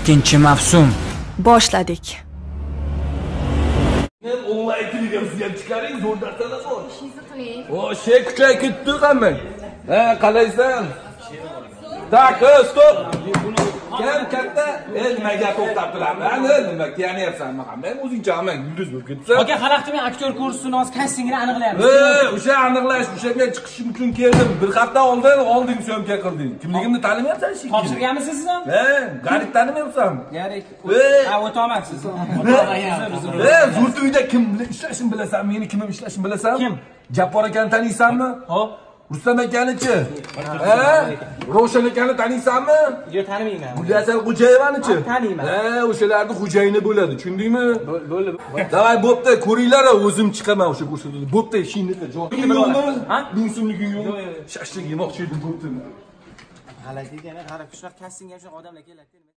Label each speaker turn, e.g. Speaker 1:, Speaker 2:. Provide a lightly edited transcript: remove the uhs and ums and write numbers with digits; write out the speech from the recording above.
Speaker 1: Ikkinchi mavsum
Speaker 2: boshladik.
Speaker 3: Men onlayn televiziya chiqaring, zo'r narsalar bor.
Speaker 4: Ishingizni qiling.
Speaker 3: O'sha kuchayib ketdi hammang. Ha, qalaysan? Tak, stop. Kim katta? Nimaga to'xtab turaman? Nima kiyanyapsanmi? Men o'zingchaman, yulduz bo'lib ketsan.
Speaker 5: Aka, xalaqda men aktyor kursini hozir kastingini aniqlayapmiz.
Speaker 3: O'sha aniqlash, o'shanga chiqishim uchun keldim. Bir hafta oldin syomka qilding. Kimligimni tanimayapsan shekilli.
Speaker 5: Topshirganmisiz siz ham?
Speaker 3: Garit tanimayapsan.
Speaker 5: Garit. Ha, o'tolmaysiz.
Speaker 3: Zo'r to'yda kim ishlashini bilasan? Meni kimim ishlashini bilasan?
Speaker 5: Kim?
Speaker 3: Jabbor akani taniysanmi?
Speaker 5: Hop.
Speaker 3: Rustam akanichi? Rovshan akani taniysanmi?
Speaker 5: Yo'q, tanimayman.
Speaker 3: Guliyasal Xo'jayevanichi?
Speaker 5: Taniyman.
Speaker 3: O'shalarning xo'jayini bo'ladi, tushundingmi?
Speaker 5: Bo'ldi.
Speaker 3: Davay, bo'pti, ko'ringlar, o'zim chiqaman o'sha ko'rsatuvda. Bo'pti, ishingni qil. Yo'qmi?
Speaker 5: Ha?
Speaker 3: 1000 so'mliging yo'qmi? Shashlik yemoqchi edim, bo'ptimi?
Speaker 5: G'alati ekan, qarab, shunaqa kastingga shunaqa odamlar keladi.